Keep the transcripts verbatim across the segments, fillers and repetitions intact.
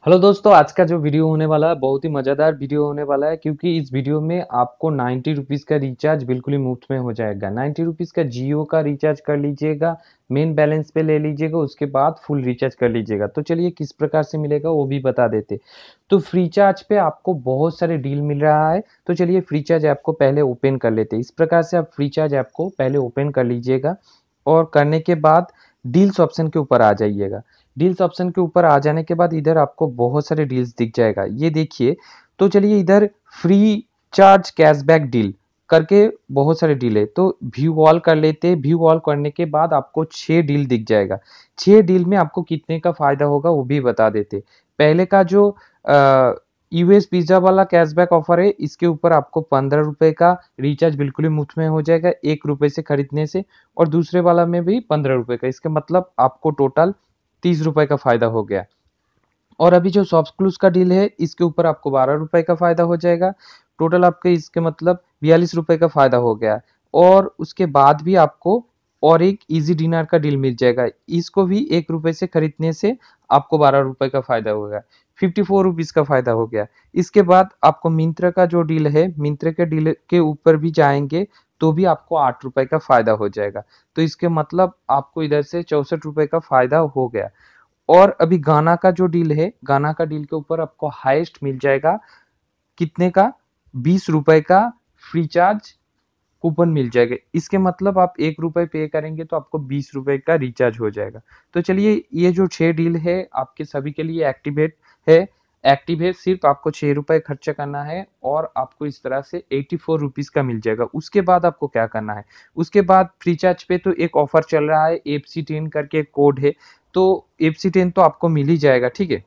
Hello दोस्तों, आज का जो वीडियो होने वाला है बहुत ही मज़ेदार वीडियो होने वाला है क्योंकि इस वीडियो में आपको नाइन्टी रुपीज़ का रिचार्ज बिल्कुल ही मुफ्त में हो जाएगा। नाइन्टी रुपीज़ का जियो का रिचार्ज कर लीजिएगा, मेन बैलेंस पे ले लीजिएगा, उसके बाद फुल रिचार्ज कर लीजिएगा। तो चलिए किस प्रकार से मिलेगा वो भी बता देते। तो फ्रीचार्ज पे आपको बहुत सारे डील मिल रहा है, तो चलिए फ्रीचार्ज ऐप को पहले ओपन कर लेते हैं। इस प्रकार से आप फ्रीचार्ज ऐप को पहले ओपन कर लीजिएगा और करने के बाद डील्स ऑप्शन के ऊपर आ जाइएगा। डील्स ऑप्शन के ऊपर आ जाने के बाद इधर आपको बहुत सारे डील्स दिख जाएगा, ये देखिए। तो चलिए इधर फ्री चार्ज कैशबैक डील करके बहुत सारे डील है, तो व्यू ऑल कर लेते हैं। व्यू ऑल करने के बाद आपको छः डील दिख जाएगा। छः डील में आपको कितने का फायदा होगा वो भी बता देते। पहले का जो यूएस पिज्जा वाला कैशबैक ऑफर है, इसके ऊपर आपको पंद्रह रुपए का रिचार्ज बिल्कुल ही मुफ्त में हो जाएगा एक रुपए से खरीदने से, और दूसरे वाला में भी पंद्रह रुपए का। इसके मतलब आपको टोटल तीस रुपए का फायदा हो गया। और अभी जो शॉप्स क्लूज का डील है, इसके ऊपर आपको बारह रुपए का फायदा हो जाएगा। टोटल आपके इसके मतलब बयालीस रुपए का फायदा हो गया। और उसके बाद भी आपको और एक इजी डिनर का डील मिल जाएगा, इसको भी एक रुपए से खरीदने से आपको बारह रुपए का फायदा होगा, फिफ्टी फोर रुपीज का फायदा हो गया। इसके बाद आपको मिंत्रा का जो डील है, मिंत्रा के डील के ऊपर भी जाएंगे तो भी आपको आठ रुपए का फायदा हो जाएगा। तो इसके मतलब आपको इधर से चौसठ रुपए का फायदा हो गया। और अभी गाना का जो डील है, गाना का डील के ऊपर आपको हाईएस्ट मिल जाएगा कितने का, बीस रुपए का फ्री चार्ज कूपन मिल जाएगा। इसके मतलब आप एक रुपए पे करेंगे तो आपको बीस रुपए का रिचार्ज हो जाएगा। तो चलिए ये जो छह डील है आपके सभी के लिए एक्टिवेट है। एक्टिव है, सिर्फ आपको छह रुपए खर्चा करना है और आपको इस तरह से एटी फोर रुपीज का मिल जाएगा। उसके बाद आपको क्या करना है, उसके बाद फ्री चार्ज पे तो एक ऑफर चल रहा है, एफ सी टेन करके कोड है। तो एफ सी टेन तो आपको मिल ही जाएगा, ठीक है।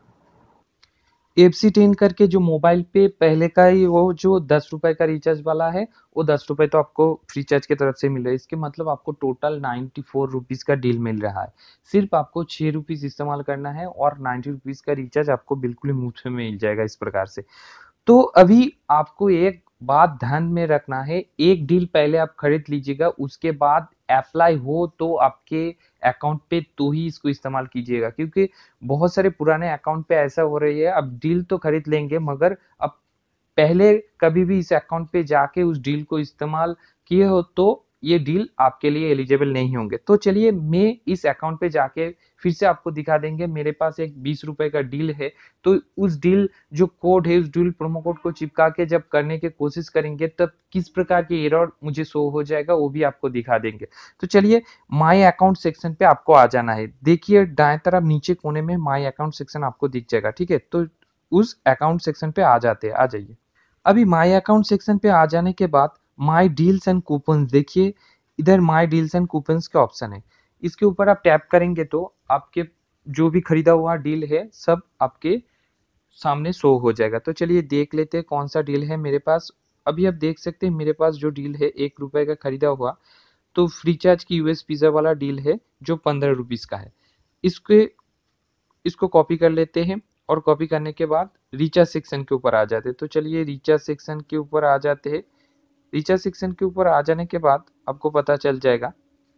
एफ सी टेन करके जो मोबाइल पे पहले का ही वो जो दस रुपए का रिचार्ज वाला है, वो दस रुपए तो आपको फ्री चार्ज की तरफ से मिल रहा है। इसके मतलब आपको टोटल नाइन्टी फोर रुपीज का डील मिल रहा है। सिर्फ आपको छः रुपीज इस्तेमाल करना है और नाइन्टी रुपीज का रिचार्ज आपको बिल्कुल ही मुफ्त में मिल जाएगा इस प्रकार से। तो अभी आपको एक बात ध्यान में रखना है, एक डील पहले आप खरीद लीजिएगा, उसके बाद अप्लाई हो तो आपके अकाउंट पे तो ही इसको इस्तेमाल कीजिएगा, क्योंकि बहुत सारे पुराने अकाउंट पे ऐसा हो रही है। अब डील तो खरीद लेंगे मगर अब पहले कभी भी इस अकाउंट पे जाके उस डील को इस्तेमाल किए हो तो ये डील आपके लिए एलिजिबल नहीं होंगे। तो चलिए मैं इस अकाउंट पे जाके फिर से आपको दिखा देंगे। मेरे पास एक बीस रुपए का डील है, तो उस डील जो कोड है, उस डील प्रोमो कोड को चिपका के जब करने की कोशिश करेंगे तब किस प्रकार की एरर मुझे शो हो जाएगा वो भी आपको दिखा देंगे। तो चलिए माय अकाउंट सेक्शन पे आपको आ जाना है। देखिए दाएं तरफ नीचे कोने में माय अकाउंट सेक्शन आपको दिख जाएगा, ठीक है। तो उस अकाउंट सेक्शन पे आ जाते हैं, आ जाइए। अभी माय अकाउंट सेक्शन पे आ जाने के बाद माय डील्स एंड कूपन्स देखिए, इधर माय डील्स एंड कूपन्स का ऑप्शन है। इसके ऊपर आप टैप करेंगे तो आपके जो भी खरीदा हुआ डील है सब आपके सामने शो हो जाएगा। तो चलिए देख लेते हैं कौन सा डील है मेरे पास। अभी आप देख सकते हैं मेरे पास जो डील है एक रुपए का खरीदा हुआ, तो फ्री चार्ज की यूएस पिज्जा वाला डील है जो पंद्रह रुपीज का है। इसके इसको कॉपी कर लेते हैं और कॉपी करने के बाद रिचार्ज सेक्शन के ऊपर आ जाते हैं। तो चलिए रिचार्ज सेक्शन के ऊपर आ जाते हैं। रिचार्ज सेक्शन के ऊपर आ जाने के बाद आपको पता चल जाएगा।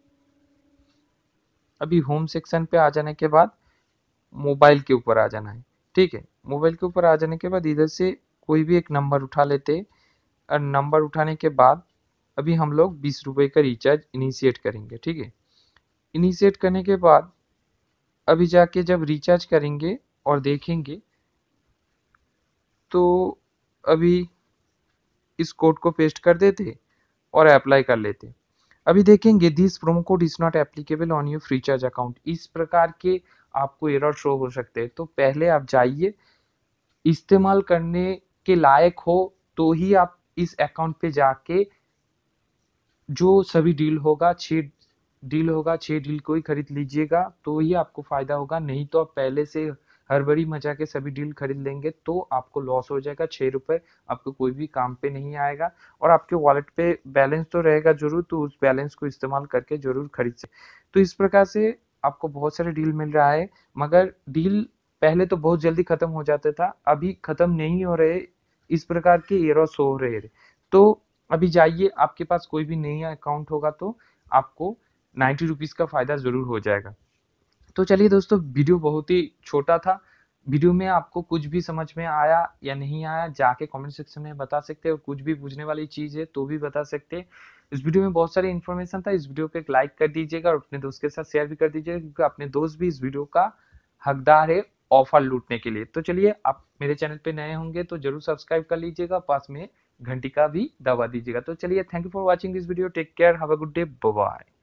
अभी होम सेक्शन पे आ जाने के बाद मोबाइल के ऊपर आ जाना है, ठीक है। मोबाइल के ऊपर आ जाने के बाद इधर से कोई भी एक नंबर उठा लेते हैं और नंबर उठाने के बाद अभी हम लोग बीस रुपए का रिचार्ज इनिशिएट करेंगे, ठीक है। इनिशिएट करने के बाद अभी जाके जब रिचार्ज करेंगे और देखेंगे तो अभी इस कोड को पेस्ट कर देते और अप्लाई कर लेते। अभी देखेंगे this promo code is not applicable on your Freecharge account, इस प्रकार के आपको एरर शो हो सकते हैं। तो पहले आप जाइए, इस्तेमाल करने के लायक हो तो ही आप इस अकाउंट पे जाके जो सभी डील होगा, छः डील होगा, छः डील को ही खरीद लीजिएगा तो ही आपको फायदा होगा। नहीं तो आप पहले से हड़बड़ी मचा के सभी डील खरीद लेंगे तो आपको लॉस हो जाएगा। छः रुपये आपको कोई भी काम पे नहीं आएगा और आपके वॉलेट पे बैलेंस तो रहेगा जरूर, तो उस बैलेंस को इस्तेमाल करके जरूर खरीद सकते। तो इस प्रकार से आपको बहुत सारे डील मिल रहा है, मगर डील पहले तो बहुत जल्दी खत्म हो जाता था, अभी खत्म नहीं हो रहे, इस प्रकार के एरर शो हो रहे। तो अभी जाइए, आपके पास कोई भी नया अकाउंट होगा तो आपको नाइन्टी रुपीज़ का फ़ायदा ज़रूर हो जाएगा। तो चलिए दोस्तों, वीडियो बहुत ही छोटा था, वीडियो में आपको कुछ भी समझ में आया या नहीं आया जाके कमेंट सेक्शन में बता सकते हो, कुछ भी पूछने वाली चीज़ है तो भी बता सकते हैं। इस वीडियो में बहुत सारी इन्फॉर्मेशन था, इस वीडियो को एक लाइक कर दीजिएगा और अपने दोस्त के साथ शेयर भी कर दीजिएगा, क्योंकि अपने दोस्त भी इस वीडियो का हकदार है ऑफर लूटने के लिए। तो चलिए, आप मेरे चैनल पे नए होंगे तो जरूर सब्सक्राइब कर लीजिएगा, पास में घंटी का भी दबा दीजिएगा। तो चलिए, thank you for watching this video, take care, have a good day, bye bye.